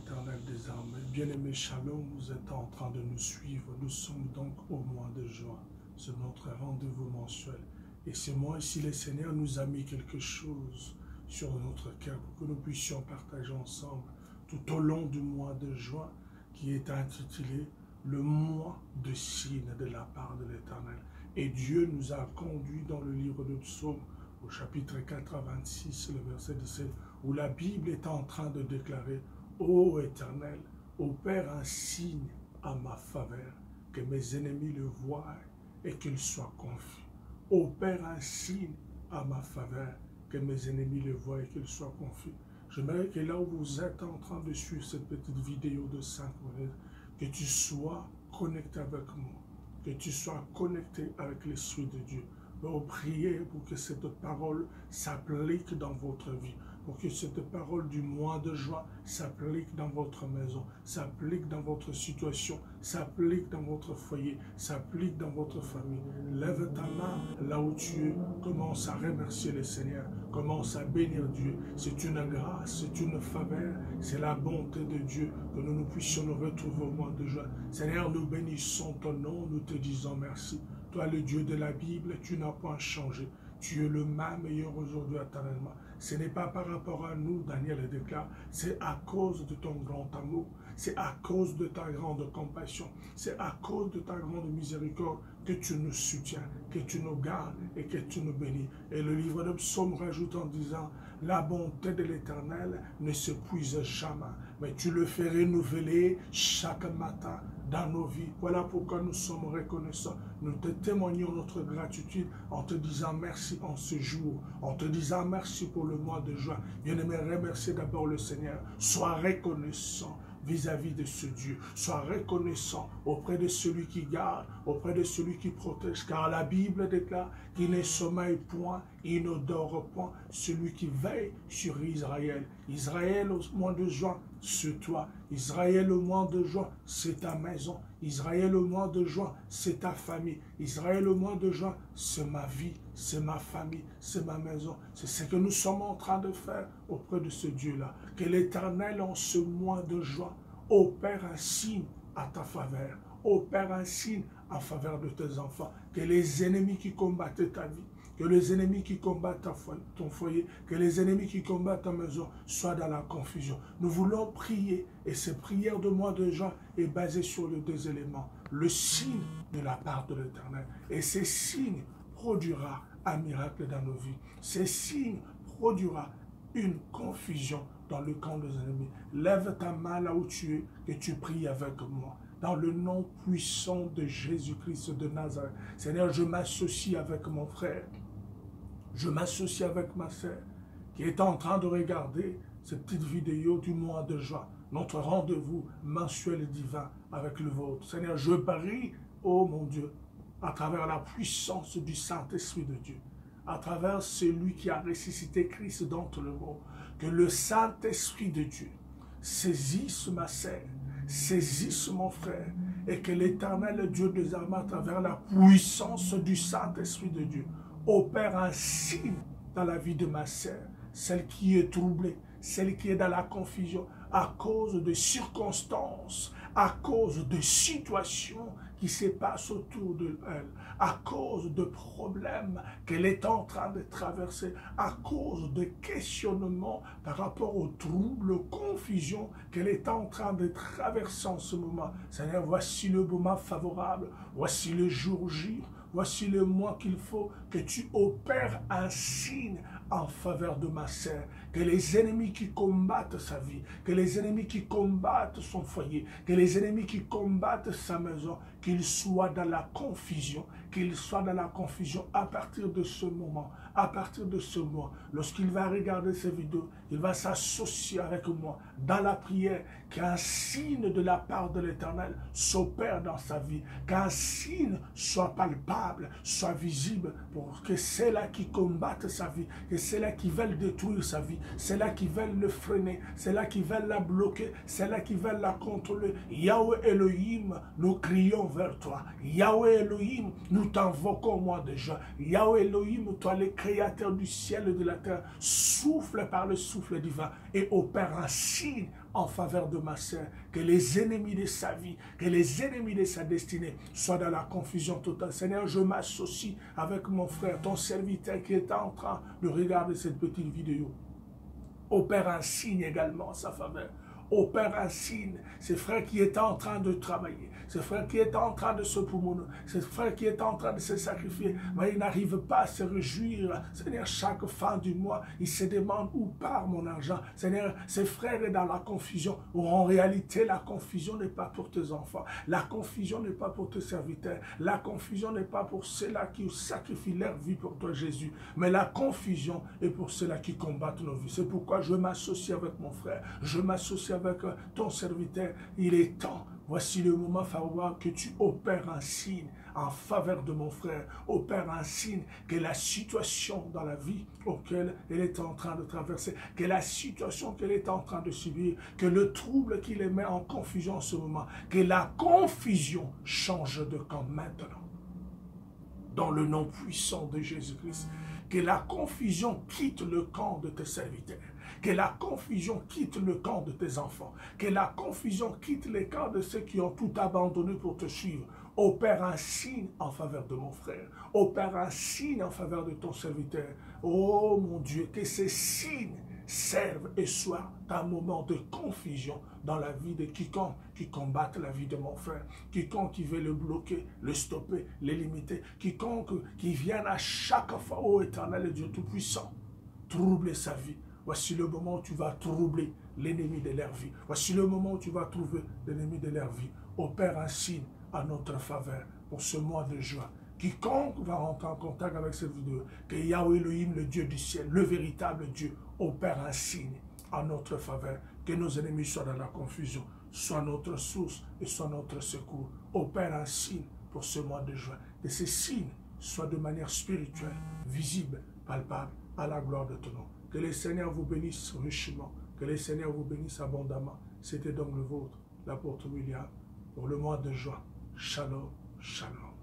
l'Éternel des armées. Bien-aimé Shalom, vous êtes en train de nous suivre. Nous sommes donc au mois de juin. C'est notre rendez-vous mensuel. Et ce mois-ci, le Seigneur nous a mis quelque chose sur notre cœur pour que nous puissions partager ensemble tout au long du mois de juin, qui est intitulé le mois de signes de la part de l'Éternel. Et Dieu nous a conduits dans le livre de Psaume, au chapitre 86, le verset 17, où la Bible est en train de déclarer: Ô Éternel, opère un signe à ma faveur, que mes ennemis le voient et qu'ils soient confus. Opère un signe à ma faveur, que mes ennemis le voient et qu'ils soient confus. J'aimerais que là où vous êtes en train de suivre cette petite vidéo de 5 minutes, que tu sois connecté avec moi, que tu sois connecté avec l'Esprit de Dieu. Nous prions pour que cette parole s'applique dans votre vie, pour que cette parole du mois de juin s'applique dans votre maison, s'applique dans votre situation, s'applique dans votre foyer, s'applique dans votre famille. Lève ta main là où tu es, commence à remercier le Seigneur, commence à bénir Dieu. C'est une grâce, c'est une faveur, c'est la bonté de Dieu que nous puissions nous retrouver au mois de juin. Seigneur, nous bénissons ton nom, nous te disons merci. Toi, le Dieu de la Bible, tu n'as point changé. Tu es le même meilleur aujourd'hui éternellement. Ce n'est pas par rapport à nous, Daniel le déclare, c'est à cause de ton grand amour, c'est à cause de ta grande compassion, c'est à cause de ta grande miséricorde que tu nous soutiens, que tu nous gardes et que tu nous bénis. Et le livre de Psaume rajoute en disant: la bonté de l'Éternel ne s'épuise jamais, mais tu le fais renouveler chaque matin dans nos vies. Voilà pourquoi nous sommes reconnaissants. Nous te témoignons notre gratitude en te disant merci en ce jour, en te disant merci pour le mois de juin. Bien-aimé, remercie d'abord le Seigneur. Sois reconnaissant vis-à-vis de ce Dieu. Sois reconnaissant auprès de celui qui garde, auprès de celui qui protège. Car la Bible déclare qu'il ne sommeille point, il ne dort point, celui qui veille sur Israël. Israël au mois de juin, c'est toi. Israël au mois de juin, c'est ta maison. Israël au mois de juin, c'est ta famille. Israël au mois de juin, c'est ma vie, c'est ma famille, c'est ma maison. C'est ce que nous sommes en train de faire auprès de ce Dieu-là. Que l'Éternel en ce mois de juin opère un signe à ta faveur. Opère un signe en faveur de tes enfants. Que les ennemis qui combattent ta vie, que les ennemis qui combattent ton foyer, que les ennemis qui combattent ta maison soient dans la confusion. Nous voulons prier, et cette prière de mois de juin est basée sur les deux éléments. Le signe de la part de l'Éternel. Et ce signe produira un miracle dans nos vies. Ce signe produira une confusion dans le camp des ennemis. Lève ta main là où tu es et tu pries avec moi. Dans le nom puissant de Jésus-Christ de Nazareth. Seigneur, je m'associe avec mon frère. Je m'associe avec ma sœur qui est en train de regarder cette petite vidéo du mois de juin. Notre rendez-vous mensuel et divin avec le vôtre. Seigneur, je prie, oh mon Dieu, à travers la puissance du Saint-Esprit de Dieu, à travers celui qui a ressuscité Christ d'entre les morts, que le Saint-Esprit de Dieu saisisse ma sœur, saisisse mon frère, et que l'Éternel Dieu des armées, à travers la puissance du Saint-Esprit de Dieu, opère un signe dans la vie de ma sœur, celle qui est troublée, celle qui est dans la confusion, à cause de circonstances, à cause de situations qui se passent autour d'elle, à cause de problèmes qu'elle est en train de traverser, à cause de questionnements par rapport aux troubles, aux confusions qu'elle est en train de traverser en ce moment. Seigneur, voici le moment favorable, voici le jour J, voici le mois qu'il faut que tu opères un signe en faveur de ma sœur. Que les ennemis qui combattent sa vie, que les ennemis qui combattent son foyer, que les ennemis qui combattent sa maison, qu'ils soient dans la confusion, qu'ils soient dans la confusion à partir de ce moment, à partir de ce mois. Lorsqu'il va regarder ces vidéos, il va s'associer avec moi dans la prière, qu'un signe de la part de l'Éternel s'opère dans sa vie, qu'un signe soit palpable, soit visible, pour que ceux-là qui combattent sa vie, que ceux-là qui veulent détruire sa vie, ceux-là qui veulent le freiner, ceux-là qui veulent la bloquer, ceux-là qui veulent la contrôler. Yahweh Elohim, nous crions vers toi. Yahweh Elohim, nous t'invoquons au mois de juin. Yahweh Elohim, toi le créateur du ciel et de la terre, souffle par le souffle divin et opère un signe en faveur de ma sœur, que les ennemis de sa vie, que les ennemis de sa destinée soient dans la confusion totale. Seigneur, je m'associe avec mon frère, ton serviteur qui est en train de regarder cette petite vidéo. Opère un signe également en sa faveur. Opère un signe. Ce frère qui est en train de travailler, ce frère qui est en train de se poumonner, ce frère qui est en train de se sacrifier, mais il n'arrive pas à se réjouir. Seigneur, chaque fin du mois, il se demande où part mon argent. Seigneur, ce frère est dans la confusion, où en réalité, la confusion n'est pas pour tes enfants. La confusion n'est pas pour tes serviteurs. La confusion n'est pas pour ceux-là qui sacrifient leur vie pour toi, Jésus. Mais la confusion est pour ceux-là qui combattent nos vies. C'est pourquoi je m'associe avec mon frère. Je m'associe avec ton serviteur. Il est temps. Voici le moment favorable que tu opères un signe en faveur de mon frère. Opère un signe que la situation dans la vie auquel elle est en train de traverser, que la situation qu'elle est en train de subir, que le trouble qui les met en confusion en ce moment, que la confusion change de camp maintenant. Dans le nom puissant de Jésus-Christ, que la confusion quitte le camp de tes serviteurs. Que la confusion quitte le camp de tes enfants. Que la confusion quitte les camps de ceux qui ont tout abandonné pour te suivre. Opère un signe en faveur de mon frère. Opère un signe en faveur de ton serviteur. Oh mon Dieu, que ces signes servent et soient un moment de confusion dans la vie de quiconque qui combatte la vie de mon frère, quiconque qui veut le bloquer, le stopper, le limiter, quiconque qui vient à chaque fois, ô Éternel Dieu Tout-Puissant, troubler sa vie. Voici le moment où tu vas troubler l'ennemi de leur vie. Voici le moment où tu vas trouver l'ennemi de leur vie. Opère un signe à notre faveur pour ce mois de juin. Quiconque va rentrer en contact avec cette vidéo, que Yahweh Elohim, le Dieu du ciel, le véritable Dieu, opère un signe en notre faveur. Que nos ennemis soient dans la confusion, soient notre source et soient notre secours. Opère un signe pour ce mois de juin. Que ces signes soient de manière spirituelle, visible, palpable, à la gloire de ton nom. Que le Seigneur vous bénisse richement. Que le Seigneur vous bénisse abondamment. C'était donc le vôtre, l'apôtre William, pour le mois de juin. Shalom, shalom.